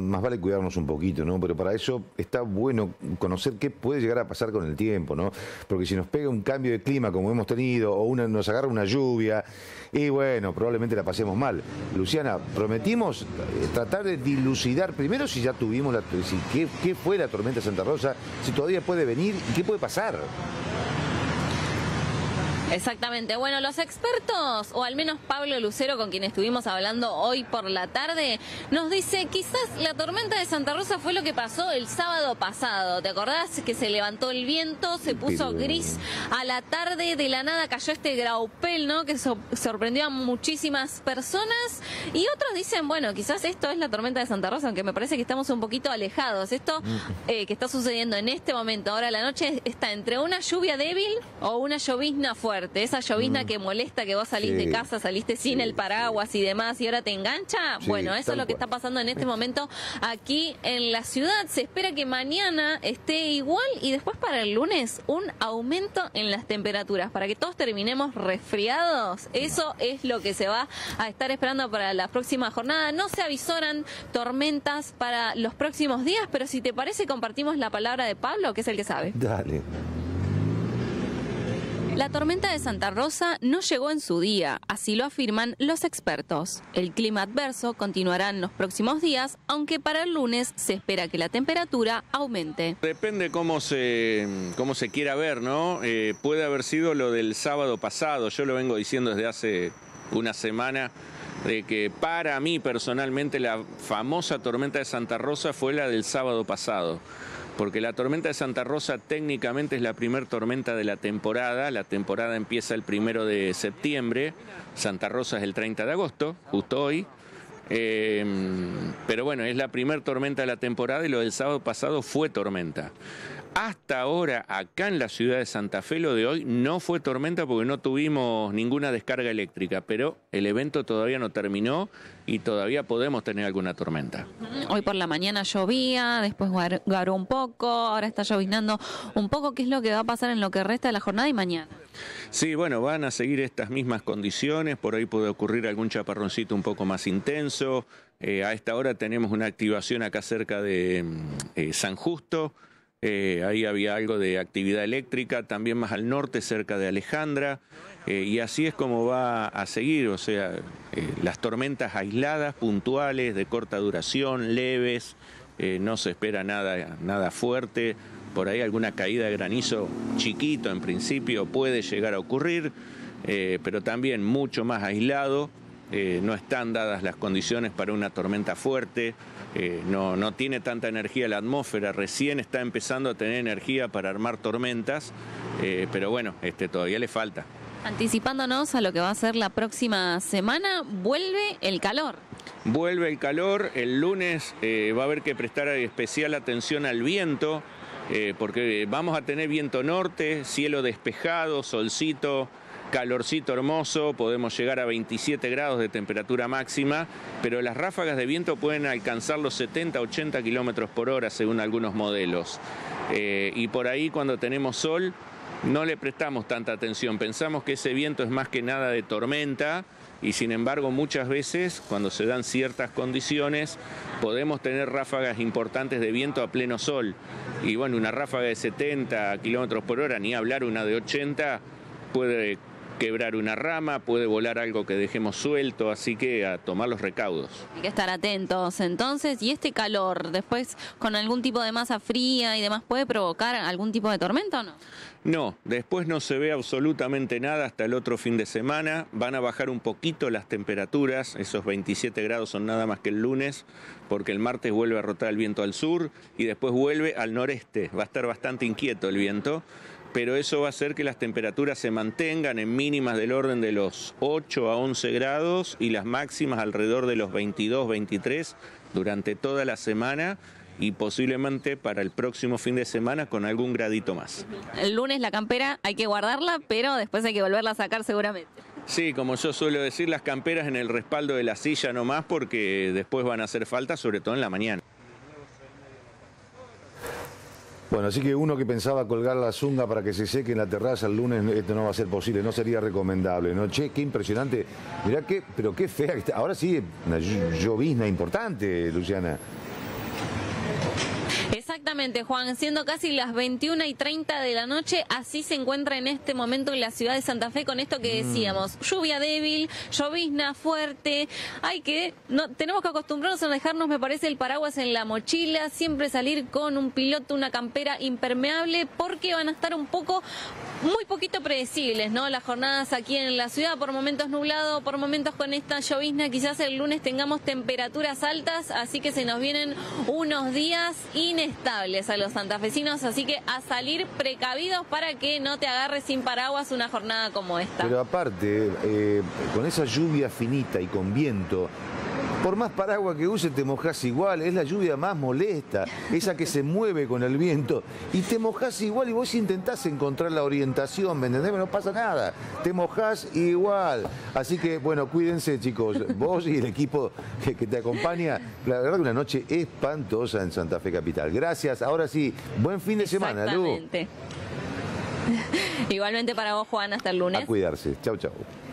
más vale cuidarnos un poquito, ¿no? Pero para eso está bueno conocer qué puede llegar a pasar con el tiempo, ¿no? Porque si nos pega un cambio de clima como hemos tenido, o nos agarra una lluvia, y bueno, probablemente la pasemos mal. Luciana, prometimos tratar de dilucidar primero si ya tuvimos qué fue la tormenta Santa Rosa, si todavía puede venir y qué puede pasar. Exactamente. Bueno, los expertos, o al menos Pablo Lucero, con quien estuvimos hablando hoy por la tarde, nos dice quizás la tormenta de Santa Rosa fue lo que pasó el sábado pasado. ¿Te acordás que se levantó el viento, se puso gris a la tarde, de la nada cayó este graupel, ¿no? Que sorprendió a muchísimas personas. Y otros dicen, bueno, quizás esto es la tormenta de Santa Rosa, aunque me parece que estamos un poquito alejados. Esto que está sucediendo en este momento, ahora a la noche, está entre una lluvia débil o una llovizna fuerte. Esa llovizna que molesta, que vos salís de casa, saliste sin el paraguas y demás, y ahora te engancha. Bueno, eso es lo que está pasando en este momento aquí en la ciudad. Se espera que mañana esté igual y después para el lunes un aumento en las temperaturas, para que todos terminemos resfriados. Eso es lo que se va a estar esperando para la próxima jornada. No se avisoran tormentas para los próximos días, pero si te parece compartimos la palabra de Pablo, que es el que sabe. Dale. La tormenta de Santa Rosa no llegó en su día, así lo afirman los expertos. El clima adverso continuará en los próximos días, aunque para el lunes se espera que la temperatura aumente. Depende cómo se quiera ver, ¿no? Puede haber sido lo del sábado pasado, yo lo vengo diciendo desde hace una semana, de que para mí personalmente la famosa tormenta de Santa Rosa fue la del sábado pasado. Porque la tormenta de Santa Rosa técnicamente es la primer tormenta de la temporada empieza el 1 de septiembre, Santa Rosa es el 30 de agosto, justo hoy, pero bueno, es la primer tormenta de la temporada y lo del sábado pasado fue tormenta. Hasta ahora, acá en la ciudad de Santa Fe, lo de hoy no fue tormenta porque no tuvimos ninguna descarga eléctrica, pero el evento todavía no terminó y todavía podemos tener alguna tormenta. Hoy por la mañana llovía, después garó un poco, ahora está lloviznando un poco. ¿Qué es lo que va a pasar en lo que resta de la jornada y mañana? Sí, bueno, van a seguir estas mismas condiciones, por ahí puede ocurrir algún chaparroncito un poco más intenso. A esta hora tenemos una activación acá cerca de San Justo. Ahí había algo de actividad eléctrica, también más al norte, cerca de Alejandra, y así es como va a seguir, o sea, las tormentas aisladas, puntuales, de corta duración, leves, no se espera nada fuerte, por ahí alguna caída de granizo chiquito en principio puede llegar a ocurrir, pero también mucho más aislado. No están dadas las condiciones para una tormenta fuerte, no tiene tanta energía la atmósfera, recién está empezando a tener energía para armar tormentas, pero bueno, todavía le falta. Anticipándonos a lo que va a ser la próxima semana, vuelve el calor. Vuelve el calor, el lunes va a haber que prestar especial atención al viento, porque vamos a tener viento norte, cielo despejado, solcito, calorcito hermoso, podemos llegar a 27 grados de temperatura máxima, pero las ráfagas de viento pueden alcanzar los 70-80 kilómetros por hora según algunos modelos. Y por ahí cuando tenemos sol no le prestamos tanta atención, pensamos que ese viento es más que nada de tormenta y sin embargo muchas veces cuando se dan ciertas condiciones podemos tener ráfagas importantes de viento a pleno sol. Y bueno, una ráfaga de 70 kilómetros por hora, ni hablar una de 80, puede quebrar una rama, puede volar algo que dejemos suelto, así que a tomar los recaudos. Hay que estar atentos entonces. ¿Y este calor después con algún tipo de masa fría y demás puede provocar algún tipo de tormenta o no? No, después no se ve absolutamente nada hasta el otro fin de semana. Van a bajar un poquito las temperaturas, esos 27 grados son nada más que el lunes, porque el martes vuelve a rotar el viento al sur y después vuelve al noreste. Va a estar bastante inquieto el viento, pero eso va a hacer que las temperaturas se mantengan en mínimas del orden de los 8 a 11 grados y las máximas alrededor de los 22, 23 durante toda la semana y posiblemente para el próximo fin de semana con algún gradito más. El lunes la campera hay que guardarla, pero después hay que volverla a sacar seguramente. Sí, como yo suelo decir, las camperas en el respaldo de la silla nomás porque después van a hacer falta, sobre todo en la mañana. Bueno, así que uno que pensaba colgar la zunga para que se seque en la terraza el lunes, esto no va a ser posible, no sería recomendable, ¿no? Che, qué impresionante. Mirá pero qué fea que está. Ahora sí, una llovizna importante, Luciana. Exactamente, Juan, siendo casi las 21:30 de la noche, así se encuentra en este momento en la ciudad de Santa Fe con esto que decíamos, lluvia débil, llovizna fuerte, tenemos que acostumbrarnos a dejarnos, me parece, el paraguas en la mochila, siempre salir con un piloto, una campera impermeable, porque van a estar muy poquito predecibles, ¿no? Las jornadas aquí en la ciudad, por momentos nublado, por momentos con esta llovizna, quizás el lunes tengamos temperaturas altas, así que se nos vienen unos días inestables a los santafesinos, así que a salir precavidos para que no te agarres sin paraguas una jornada como esta. Pero aparte, con esa lluvia finita y con viento, por más paraguas que uses te mojás igual, es la lluvia más molesta, esa que se mueve con el viento y te mojás igual y vos intentás encontrar la orientación, ¿me entendés? No pasa nada, te mojás igual. Así que, bueno, cuídense, chicos, vos y el equipo que te acompaña. La verdad que una noche espantosa en Santa Fe Capital. Gracias, ahora sí, buen fin de semana, Lu. Igualmente para vos, Juan, hasta el lunes. A cuidarse, chau, chau.